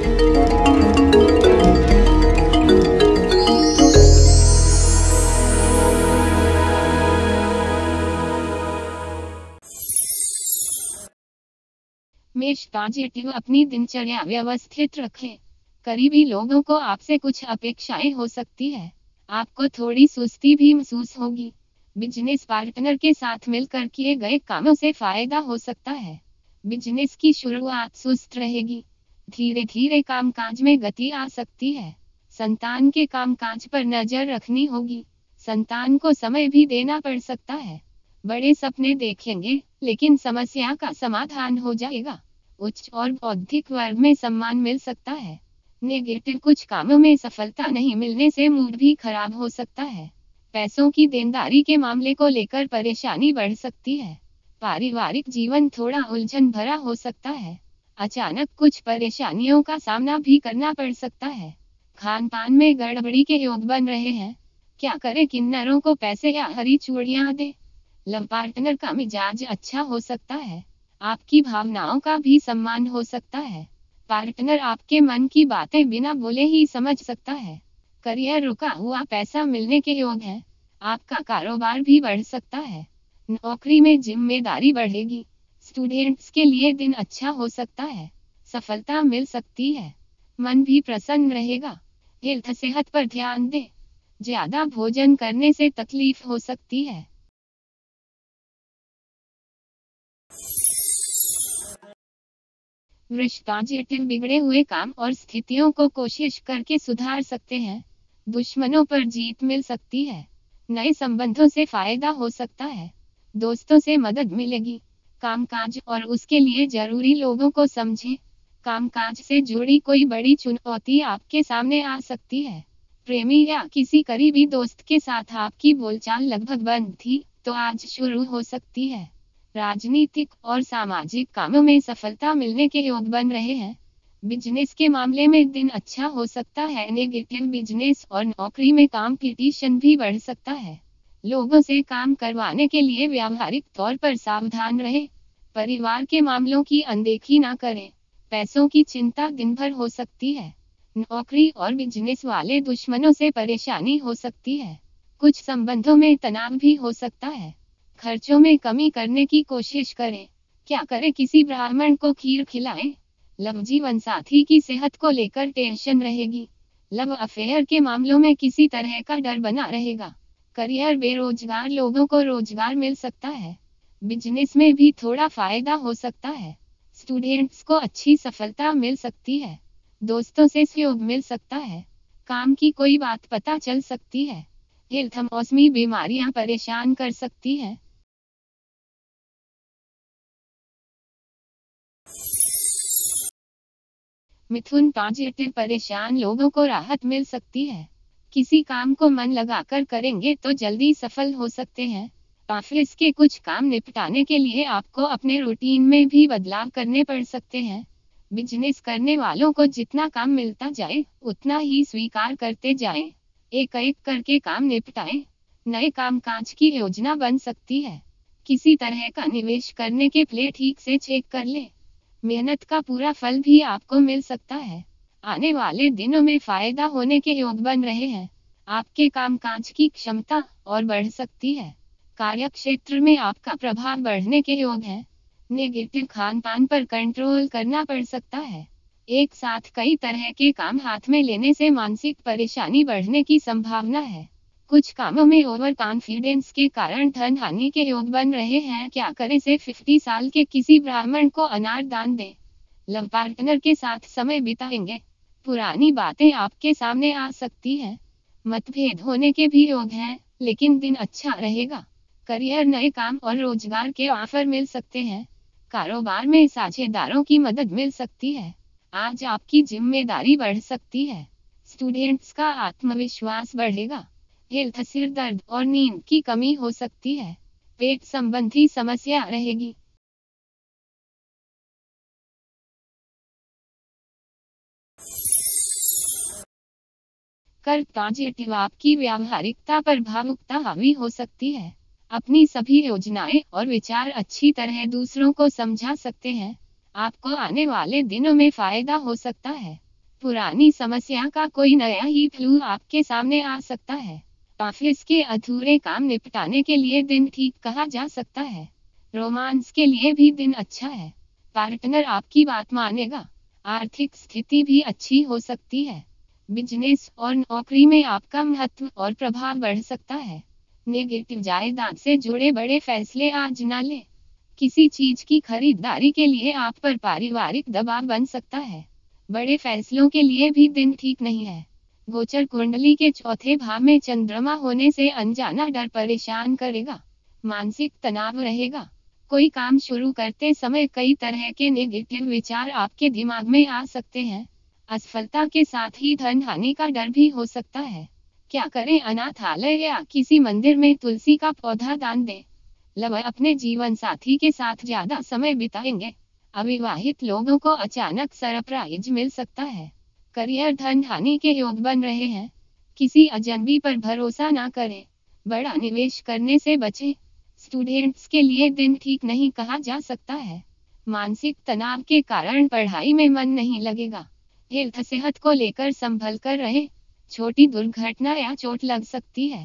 मेष पॉजिटिव, अपनी दिनचर्या व्यवस्थित रखें। करीबी लोगों को आपसे कुछ अपेक्षाएं हो सकती है। आपको थोड़ी सुस्ती भी महसूस होगी। बिजनेस पार्टनर के साथ मिलकर किए गए कामों से फायदा हो सकता है। बिजनेस की शुरुआत सुस्त रहेगी। धीरे धीरे कामकाज में गति आ सकती है। संतान के कामकाज पर नजर रखनी होगी। संतान को समय भी देना पड़ सकता है। बड़े सपने देखेंगे, लेकिन समस्या का समाधान हो जाएगा। उच्च और बौद्धिक वर्ग में सम्मान मिल सकता है। नेगेटिव, कुछ कामों में सफलता नहीं मिलने से मूड भी खराब हो सकता है। पैसों की देनदारी के मामले को लेकर परेशानी बढ़ सकती है। पारिवारिक जीवन थोड़ा उलझन भरा हो सकता है। अचानक कुछ परेशानियों का सामना भी करना पड़ सकता है। खान पान में गड़बड़ी के योग बन रहे हैं। क्या करें, किन्नरों को पैसे या हरी चूड़ियां दें? लव पार्टनर का मिजाज अच्छा हो सकता है। आपकी भावनाओं का भी सम्मान हो सकता है। पार्टनर आपके मन की बातें बिना बोले ही समझ सकता है। करियर, रुका हुआ पैसा मिलने के योग है। आपका कारोबार भी बढ़ सकता है। नौकरी में जिम्मेदारी बढ़ेगी। स्टूडेंट्स के लिए दिन अच्छा हो सकता है। सफलता मिल सकती है। मन भी प्रसन्न रहेगा। हेल्थ, सेहत पर ध्यान दें। ज्यादा भोजन करने से तकलीफ हो सकती है। वृष पॉजिटिव, बिगड़े हुए काम और स्थितियों को कोशिश करके सुधार सकते हैं। दुश्मनों पर जीत मिल सकती है। नए संबंधों से फायदा हो सकता है। दोस्तों से मदद मिलेगी। कामकाज और उसके लिए जरूरी लोगों को समझें। कामकाज से जुड़ी कोई बड़ी चुनौती आपके सामने आ सकती है। प्रेमी या किसी करीबी दोस्त के साथ आपकी बोलचाल लगभग बंद थी, तो आज शुरू हो सकती है। राजनीतिक और सामाजिक कामों में सफलता मिलने के योग बन रहे हैं। बिजनेस के मामले में दिन अच्छा हो सकता है। नेगेटिव, बिजनेस और नौकरी में कंपटीशन भी बढ़ सकता है। लोगों से काम करवाने के लिए व्यावहारिक तौर पर सावधान रहें। परिवार के मामलों की अनदेखी ना करें। पैसों की चिंता दिन भर हो सकती है। नौकरी और बिजनेस वाले दुश्मनों से परेशानी हो सकती है। कुछ संबंधों में तनाव भी हो सकता है। खर्चों में कमी करने की कोशिश करें। क्या करें, किसी ब्राह्मण को खीर खिलाएं। लव, जीवन साथी की सेहत को लेकर टेंशन रहेगी। लव अफेयर के मामलों में किसी तरह का डर बना रहेगा। करियर, बेरोजगार लोगों को रोजगार मिल सकता है। बिजनेस में भी थोड़ा फायदा हो सकता है। स्टूडेंट्स को अच्छी सफलता मिल सकती है। दोस्तों से सहयोग मिल सकता है। काम की कोई बात पता चल सकती है। हेल्थ, मौसमी बीमारियां परेशान कर सकती हैं। मिथुन पॉजिटिव, परेशान लोगों को राहत मिल सकती है। किसी काम को मन लगाकर करेंगे तो जल्दी सफल हो सकते हैं। ऑफिस के कुछ काम निपटाने के लिए आपको अपने रूटीन में भी बदलाव करने पड़ सकते हैं। बिजनेस करने वालों को जितना काम मिलता जाए, उतना ही स्वीकार करते जाएं। एक एक करके काम निपटाएं। नए कामकाज की योजना बन सकती है। किसी तरह का निवेश करने के प्ले ठीक से चेक कर लें। मेहनत का पूरा फल भी आपको मिल सकता है। आने वाले दिनों में फायदा होने के योग बन रहे हैं। आपके कामकाज की क्षमता और बढ़ सकती है। कार्य क्षेत्र में आपका प्रभाव बढ़ने के योग हैं। नेगेटिव, खान पान पर कंट्रोल करना पड़ सकता है। एक साथ कई तरह के काम हाथ में लेने से मानसिक परेशानी बढ़ने की संभावना है। कुछ कामों में ओवर कॉन्फिडेंस के कारण धन हानि के योग बन रहे हैं। क्या करें, से 50 साल के किसी ब्राह्मण को अनार दान दें। लव पार्टनर के साथ समय बिताएंगे। पुरानी बातें आपके सामने आ सकती हैं। मतभेद होने के भी योग हैं, लेकिन दिन अच्छा रहेगा। करियर, नए काम और रोजगार के ऑफर मिल सकते हैं। कारोबार में साझेदारों की मदद मिल सकती है। आज आपकी जिम्मेदारी बढ़ सकती है। स्टूडेंट्स का आत्मविश्वास बढ़ेगा। हेल्थ, सिर दर्द और नींद की कमी हो सकती है। पेट संबंधी समस्या रहेगी। कर्क पॉजिटिव, आपकी व्यावहारिकता पर भावुकता हावी हो सकती है। अपनी सभी योजनाएं और विचार अच्छी तरह दूसरों को समझा सकते हैं। आपको आने वाले दिनों में फायदा हो सकता है। पुरानी समस्या का कोई नया ही फ्लू आपके सामने आ सकता है। ऑफिस के अधूरे काम निपटाने के लिए दिन ठीक कहा जा सकता है। रोमांस के लिए भी दिन अच्छा है। पार्टनर आपकी बात मानेगा। आर्थिक स्थिति भी अच्छी हो सकती है। बिजनेस और नौकरी में आपका महत्व और प्रभाव बढ़ सकता है। नेगेटिव, जायदाद से जुड़े बड़े फैसले आज न लें। किसी चीज की खरीदारी के लिए आप पर पारिवारिक दबाव बन सकता है। बड़े फैसलों के लिए भी दिन ठीक नहीं है। गोचर कुंडली के चौथे भाव में चंद्रमा होने से अनजाना डर परेशान करेगा। मानसिक तनाव रहेगा। कोई काम शुरू करते समय कई तरह के नेगेटिव विचार आपके दिमाग में आ सकते हैं। असफलता के साथ ही धन हानि का डर भी हो सकता है। क्या करें? अनाथालय या किसी मंदिर में तुलसी का पौधा दान दें। अपने जीवन साथी के साथ ज्यादा समय बिताएंगे। अविवाहित लोगों को अचानक सरप्राइज मिल सकता है। करियर, धन हानि के योग बन रहे हैं। किसी अजनबी पर भरोसा ना करें। बड़ा निवेश करने से बचें। स्टूडेंट्स के लिए दिन ठीक नहीं कहा जा सकता है। मानसिक तनाव के कारण पढ़ाई में मन नहीं लगेगा। हेल्थ, सेहत को लेकर संभल कर रहें। छोटी दुर्घटना या चोट लग सकती है।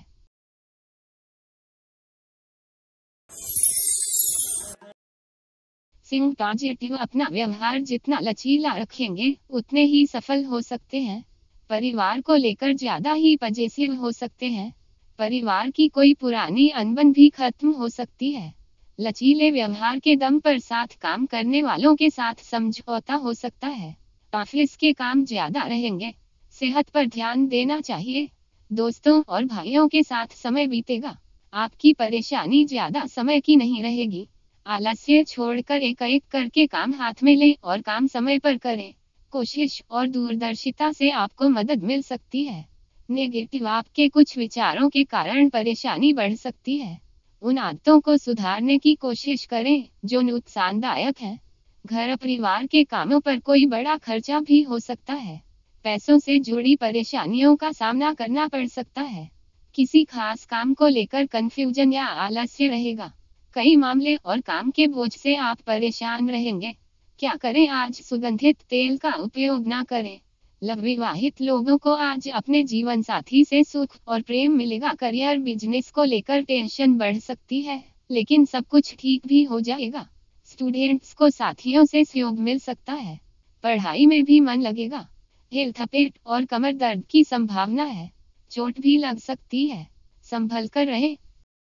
सिंह, पॉजिटिव, अपना व्यवहार जितना लचीला रखेंगे उतने ही सफल हो सकते हैं। परिवार को लेकर ज्यादा ही पजेसिव हो सकते हैं। परिवार की कोई पुरानी अनबन भी खत्म हो सकती है। लचीले व्यवहार के दम पर साथ काम करने वालों के साथ समझौता हो सकता है। ऑफिस के काम ज्यादा रहेंगे। सेहत पर ध्यान देना चाहिए। दोस्तों और भाइयों के साथ समय बीतेगा। आपकी परेशानी ज्यादा समय की नहीं रहेगी। आलस्य छोड़कर एक एक करके काम हाथ में लें और काम समय पर करें। कोशिश और दूरदर्शिता से आपको मदद मिल सकती है। नेगेटिव, आपके कुछ विचारों के कारण परेशानी बढ़ सकती है। उन आदतों को सुधारने की कोशिश करें जो नुकसानदायक हैं। घर परिवार के कामों पर कोई बड़ा खर्चा भी हो सकता है। पैसों से जुड़ी परेशानियों का सामना करना पड़ सकता है। किसी खास काम को लेकर कंफ्यूजन या आलस्य रहेगा। कई मामले और काम के बोझ से आप परेशान रहेंगे। क्या करें? आज सुगंधित तेल का उपयोग ना करें। विवाहित लोगों को आज अपने जीवन साथी से सुख और प्रेम मिलेगा। करियर, बिजनेस को लेकर टेंशन बढ़ सकती है, लेकिन सब कुछ ठीक भी हो जाएगा। स्टूडेंट्स को साथियों से सहयोग मिल सकता है। पढ़ाई में भी मन लगेगा। हेल्थ, पेट और कमर दर्द की संभावना है। चोट भी लग सकती है। संभल कर रहे।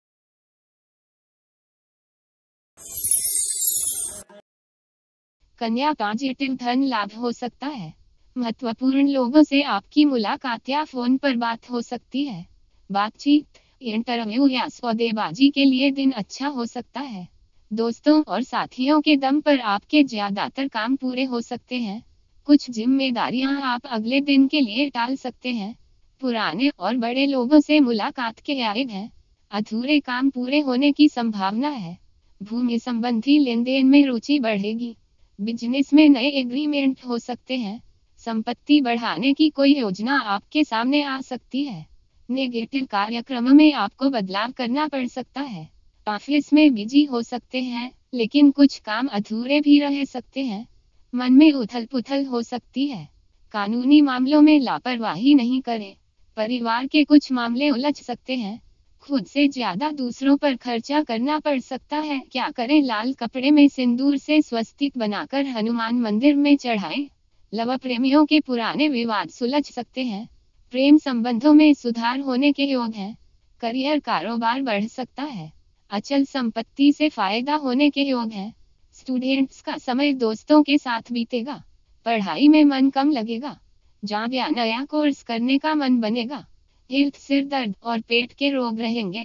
कन्या, पॉजिटिव, धन लाभ हो सकता है। महत्वपूर्ण लोगों से आपकी मुलाकात या फोन पर बात हो सकती है। बातचीत, इंटरव्यू या सौदेबाजी के लिए दिन अच्छा हो सकता है। दोस्तों और साथियों के दम पर आपके ज्यादातर काम पूरे हो सकते हैं। कुछ जिम्मेदारियां आप अगले दिन के लिए टाल सकते हैं। पुराने और बड़े लोगों से मुलाकात के आयोजन हैं। अधूरे काम पूरे होने की संभावना है। भूमि संबंधी लेन देन में रुचि बढ़ेगी। बिजनेस में नए एग्रीमेंट हो सकते हैं। संपत्ति बढ़ाने की कोई योजना आपके सामने आ सकती है। नेगेटिव, कार्यक्रम में आपको बदलाव करना पड़ सकता है। ऑफिस में बिजी हो सकते हैं, लेकिन कुछ काम अधूरे भी रह सकते हैं। मन में उथल पुथल हो सकती है। कानूनी मामलों में लापरवाही नहीं करें। परिवार के कुछ मामले उलझ सकते हैं। खुद से ज्यादा दूसरों पर खर्चा करना पड़ सकता है। क्या करें? लाल कपड़े में सिंदूर से स्वस्तिक बनाकर हनुमान मंदिर में चढ़ाएं। प्रेमियों के पुराने विवाद सुलझ सकते हैं। प्रेम संबंधों में सुधार होने के योग हैं। करियर, कारोबार बढ़ सकता है। अचल संपत्ति से फायदा होने के योग हैं। स्टूडेंट्स का समय दोस्तों के साथ बीतेगा। पढ़ाई में मन कम लगेगा। जॉब या नया कोर्स करने का मन बनेगा। हेल्थ, सिर दर्द और पेट के रोग रहेंगे।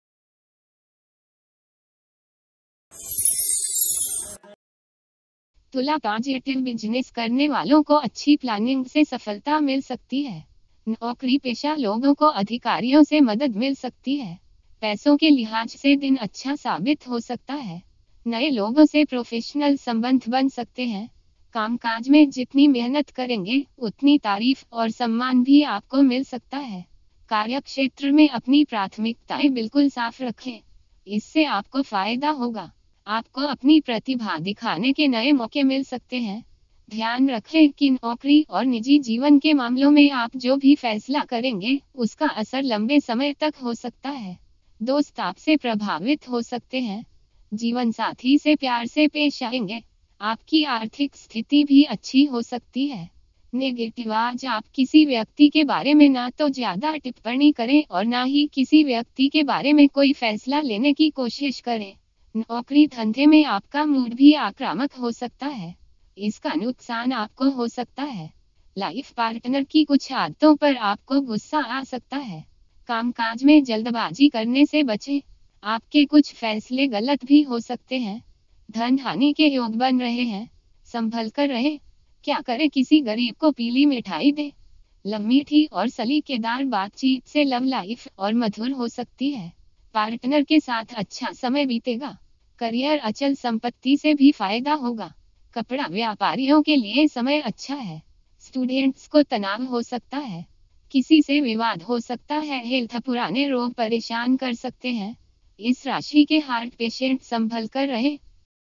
तुला, पॉजिटिव, बिजनेस करने वालों को अच्छी प्लानिंग से सफलता मिल सकती है। नौकरी पेशा लोगों को अधिकारियों से मदद मिल सकती है। पैसों के लिहाज से दिन अच्छा साबित हो सकता है। नए लोगों से प्रोफेशनल संबंध बन सकते हैं। कामकाज में जितनी मेहनत करेंगे उतनी तारीफ और सम्मान भी आपको मिल सकता है। कार्य क्षेत्र में अपनी प्राथमिकताएं बिल्कुल साफ रखें। इससे आपको फायदा होगा। आपको अपनी प्रतिभा दिखाने के नए मौके मिल सकते हैं। ध्यान रखें कि नौकरी और निजी जीवन के मामलों में आप जो भी फैसला करेंगे, उसका असर लंबे समय तक हो सकता है। दोस्त आपसे प्रभावित हो सकते हैं। जीवन साथी से प्यार से पेश आएंगे। आपकी आर्थिक स्थिति भी अच्छी हो सकती है। नेगेटिव, आज आप किसी व्यक्ति के बारे में ना तो ज्यादा टिप्पणी करें और ना ही किसी व्यक्ति के बारे में कोई फैसला लेने की कोशिश करें। नौकरी धंधे में आपका मूड भी आक्रामक हो सकता है। इसका नुकसान आपको हो सकता है। लाइफ पार्टनर की कुछ आदतों पर आपको गुस्सा आ सकता है। कामकाज में जल्दबाजी करने से बचें। आपके कुछ फैसले गलत भी हो सकते हैं। धन हानि के योग बन रहे हैं। संभल कर रहे। क्या करें, किसी गरीब को पीली मिठाई दे। मीठी और सलीकेदार बातचीत से लव लाइफ और मधुर हो सकती है। पार्टनर के साथ अच्छा समय बीतेगा। करियर, अचल संपत्ति से भी फायदा होगा। कपड़ा व्यापारियों के लिए समय अच्छा है। स्टूडेंट्स को तनाव हो सकता है। किसी से विवाद हो सकता है। हेल्थ, पुराने रोग परेशान कर सकते हैं। इस राशि के हार्ट पेशेंट संभल कर रहे।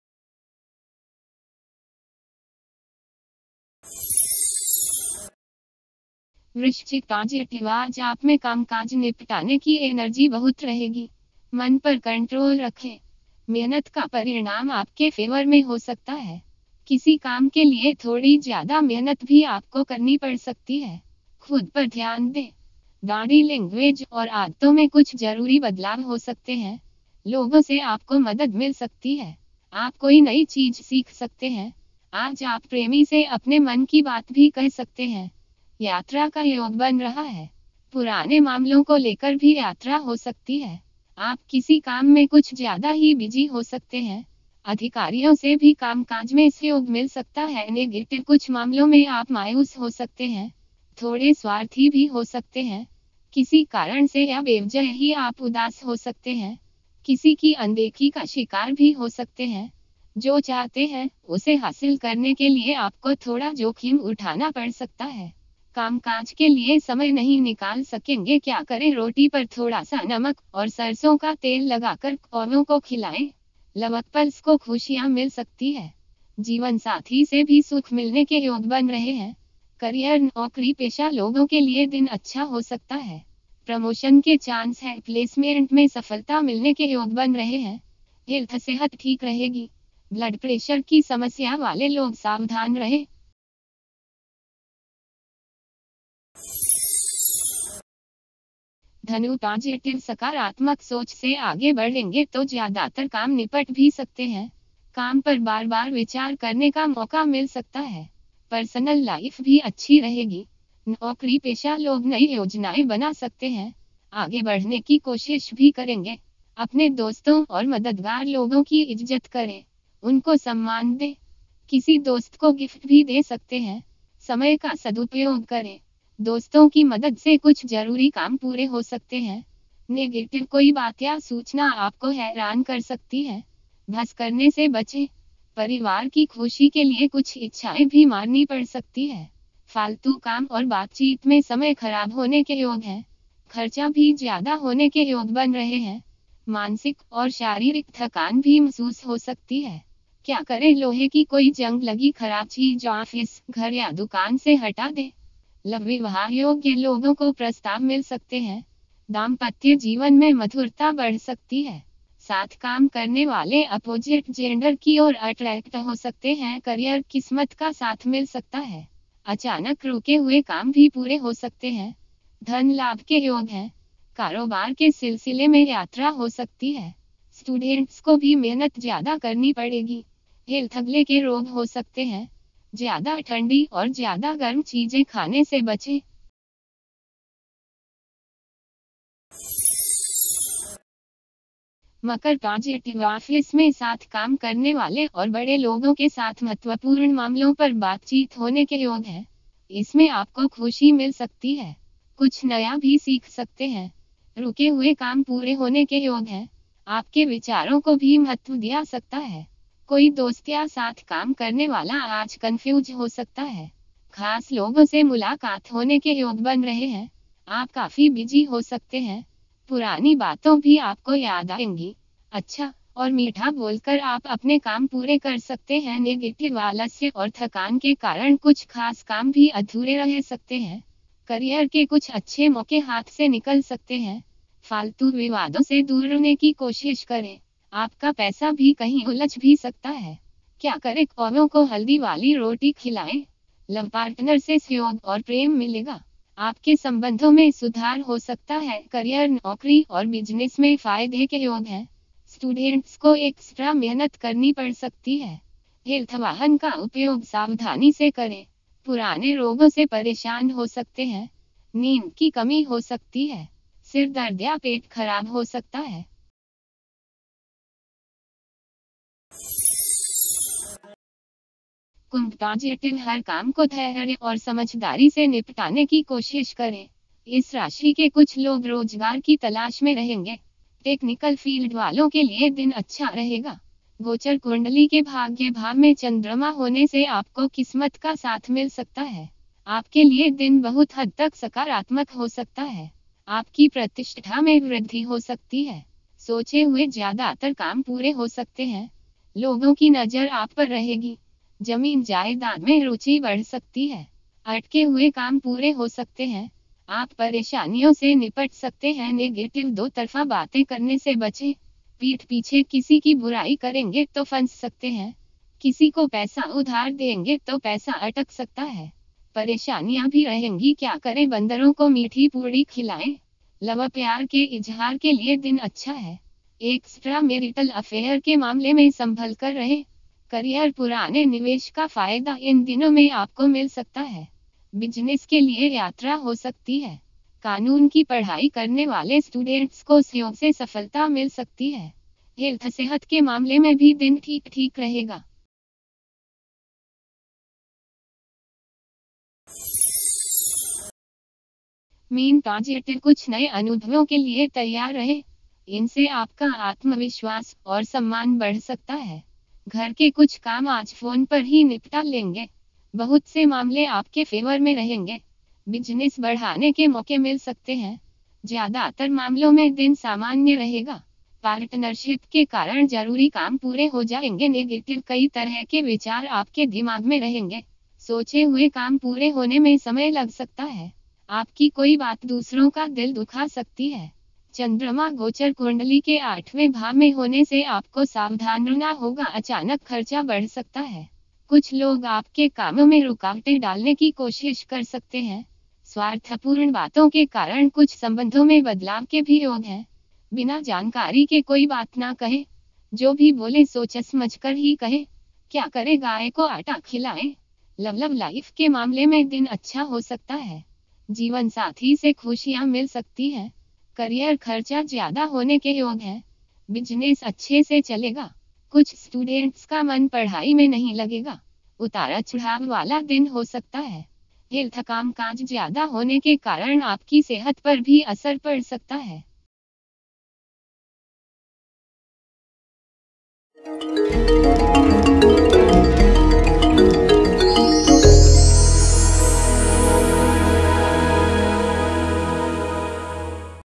वृश्चिक, पॉजिटिव, आज आप में कामकाज निपटाने की एनर्जी बहुत रहेगी। मन पर कंट्रोल रखें। मेहनत का परिणाम आपके फेवर में हो सकता है। किसी काम के लिए थोड़ी ज्यादा मेहनत भी आपको करनी पड़ सकती है। खुद पर ध्यान दें। बॉडी लैंग्वेज और आदतों में कुछ जरूरी बदलाव हो सकते हैं। लोगों से आपको मदद मिल सकती है। आप कोई नई चीज सीख सकते हैं। आज आप प्रेमी से अपने मन की बात भी कह सकते हैं। यात्रा का योग बन रहा है। पुराने मामलों को लेकर भी यात्रा हो सकती है। आप किसी काम में कुछ ज्यादा ही बिजी हो सकते हैं। अधिकारियों से भी कामकाज में सहयोग मिल सकता है। नेगेटिव, कुछ मामलों में आप मायूस हो सकते हैं। थोड़े स्वार्थी भी हो सकते हैं। किसी कारण से या बेवजह ही आप उदास हो सकते हैं। किसी की अनदेखी का शिकार भी हो सकते हैं। जो चाहते हैं उसे हासिल करने के लिए आपको थोड़ा जोखिम उठाना पड़ सकता है। कामकाज के लिए समय नहीं निकाल सकेंगे। क्या करें, रोटी पर थोड़ा सा नमक और सरसों का तेल लगाकर कौवों को खिलाएं। लव कपल्स को खुशियां मिल सकती है। जीवन साथी से भी सुख मिलने के योग बन रहे हैं। करियर, नौकरी पेशा लोगों के लिए दिन अच्छा हो सकता है। प्रमोशन के चांस है। प्लेसमेंट में सफलता मिलने के योग बन रहे हैं। हेल्थ, सेहत ठीक रहेगी। ब्लड प्रेशर की समस्या वाले लोग सावधान रहे। धनु, पॉजिटिव, सकारात्मक सोच से आगे बढ़ेंगे तो ज्यादातर काम निपट भी सकते हैं। काम पर बार बार विचार करने का मौका मिल सकता है। पर्सनल लाइफ भी अच्छी रहेगी। नौकरी पेशा लोग नई योजनाएं बना सकते हैं। आगे बढ़ने की कोशिश भी करेंगे। अपने दोस्तों और मददगार लोगों की इज्जत करें। उनको सम्मान दें। किसी दोस्त को गिफ्ट भी दे सकते हैं। समय का सदुपयोग करें। दोस्तों की मदद से कुछ जरूरी काम पूरे हो सकते हैं। नेगेटिव, कोई बात या सूचना आपको हैरान कर सकती है। बहस करने से बचें। परिवार की खुशी के लिए कुछ इच्छाएं भी मारनी पड़ सकती है। फालतू काम और बातचीत में समय खराब होने के योग हैं। खर्चा भी ज्यादा होने के योग बन रहे हैं। मानसिक और शारीरिक थकान भी महसूस हो सकती है। क्या करें, लोहे की कोई जंग लगी खराब चीज ऑफिस, घर या दुकान से हटा दें। लव, विवाह योग्य लोगों को प्रस्ताव मिल सकते हैं। दाम्पत्य जीवन में मधुरता बढ़ सकती है। साथ काम करने वाले अपोजिट जेंडर की ओर अट्रैक्ट हो सकते हैं। करियर, किस्मत का साथ मिल सकता है। अचानक रुके हुए काम भी पूरे हो सकते हैं। धन लाभ के योग हैं। कारोबार के सिलसिले में यात्रा हो सकती है। स्टूडेंट्स को भी मेहनत ज्यादा करनी पड़ेगी। हेल्थ, गले के रोग हो सकते हैं। ज्यादा ठंडी और ज्यादा गर्म चीजें खाने से बचें। मकर, पॉजिटिव, ऑफिस में साथ काम करने वाले और बड़े लोगों के साथ महत्वपूर्ण मामलों पर बातचीत होने के योग हैं। इसमें आपको खुशी मिल सकती है। कुछ नया भी सीख सकते हैं। रुके हुए काम पूरे होने के योग हैं। आपके विचारों को भी महत्व दिया सकता है। कोई दोस्त या साथ काम करने वाला आज कंफ्यूज हो सकता है। खास लोगों से मुलाकात होने के योग बन रहे हैं। आप काफी बिजी हो सकते हैं। पुरानी बातों भी आपको याद आएंगी। अच्छा, और मीठा बोलकर आप अपने काम पूरे कर सकते हैं। नेगेटिव आलस्य और थकान के कारण कुछ खास काम भी अधूरे रह सकते हैं। करियर के कुछ अच्छे मौके हाथ से निकल सकते हैं। फालतू विवादों से दूर रहने की कोशिश करें। आपका पैसा भी कहीं उलझ भी सकता है। क्या करें? कौवों को हल्दी वाली रोटी खिलाएं। लव पार्टनर से सहयोग और प्रेम मिलेगा। आपके संबंधों में सुधार हो सकता है। करियर, नौकरी और बिजनेस में फायदे के योग हैं। स्टूडेंट्स को एक्स्ट्रा मेहनत करनी पड़ सकती है। हेल्थ, वाहन का उपयोग सावधानी से करें। पुराने रोगों से परेशान हो सकते हैं। नींद की कमी हो सकती है। सिर दर्द या पेट खराब हो सकता है। कुंभ पॉजिटिव, हर काम को धैर्य और समझदारी से निपटाने की कोशिश करें। इस राशि के कुछ लोग रोजगार की तलाश में रहेंगे। टेक्निकल फील्ड वालों के लिए दिन अच्छा रहेगा। गोचर कुंडली के भाग्य भाव में चंद्रमा होने से आपको किस्मत का साथ मिल सकता है। आपके लिए दिन बहुत हद तक सकारात्मक हो सकता है। आपकी प्रतिष्ठा में वृद्धि हो सकती है। सोचे हुए ज्यादातर काम पूरे हो सकते हैं। लोगों की नजर आप पर रहेगी। जमीन जायदाद में रुचि बढ़ सकती है। अटके हुए काम पूरे हो सकते हैं। आप परेशानियों से निपट सकते हैं। नेगेटिव, दो तरफा बातें करने से बचें। पीठ पीछे किसी की बुराई करेंगे तो फंस सकते हैं। किसी को पैसा उधार देंगे तो पैसा अटक सकता है। परेशानियां भी रहेंगी। क्या करें? बंदरों को मीठी पूरी खिलाएं। लव, प्यार के इजहार के लिए दिन अच्छा है। एक्स्ट्रा मैरिटल अफेयर के मामले में संभल कर रहें। करियर, पुराने निवेश का फायदा इन दिनों में आपको मिल सकता है। बिजनेस के लिए यात्रा हो सकती है। कानून की पढ़ाई करने वाले स्टूडेंट्स को सहयोग से सफलता मिल सकती है। हेल्थ, सेहत के मामले में भी दिन ठीक ठीक रहेगा। मीन पॉजिटिव, कुछ नए अनुभवों के लिए तैयार रहे। इनसे आपका आत्मविश्वास और सम्मान बढ़ सकता है। घर के कुछ काम आज फोन पर ही निपटा लेंगे। बहुत से मामले आपके फेवर में रहेंगे। बिजनेस बढ़ाने के मौके मिल सकते हैं। ज्यादातर मामलों में दिन सामान्य रहेगा। पार्टनरशिप के कारण जरूरी काम पूरे हो जाएंगे। नेगेटिव, कई तरह के विचार आपके दिमाग में रहेंगे। सोचे हुए काम पूरे होने में समय लग सकता है। आपकी कोई बात दूसरों का दिल दुखा सकती है। चंद्रमा गोचर कुंडली के 8वें भाव में होने से आपको सावधान रहना होगा। अचानक खर्चा बढ़ सकता है। कुछ लोग आपके कामों में रुकावटें डालने की कोशिश कर सकते हैं। स्वार्थपूर्ण बातों के कारण कुछ संबंधों में बदलाव के भी योग हैं। बिना जानकारी के कोई बात ना कहे। जो भी बोले सोच समझ कर ही कहे। क्या करे? गाय को आटा खिलाएं। लव लाइफ के मामले में दिन अच्छा हो सकता है। जीवन साथी से खुशियां मिल सकती हैं। करियर, खर्चा ज्यादा होने के योग हैं। बिजनेस अच्छे से चलेगा। कुछ स्टूडेंट्स का मन पढ़ाई में नहीं लगेगा। उतार चढ़ाव वाला दिन हो सकता है। हेल्थ, काम काज ज्यादा होने के कारण आपकी सेहत पर भी असर पड़ सकता है।